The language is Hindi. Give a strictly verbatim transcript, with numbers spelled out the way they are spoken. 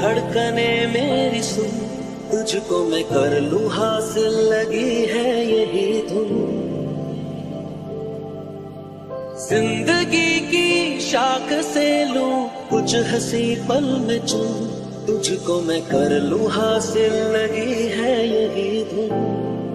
धड़कने मेरी सुन, तुझको मैं कर लूं हासिल, लगी है यही धुन। जिंदगी की शाख से लूं कुछ हंसी पल में चुन, तुझको मैं कर लूं हासिल, लगी है यही धुन।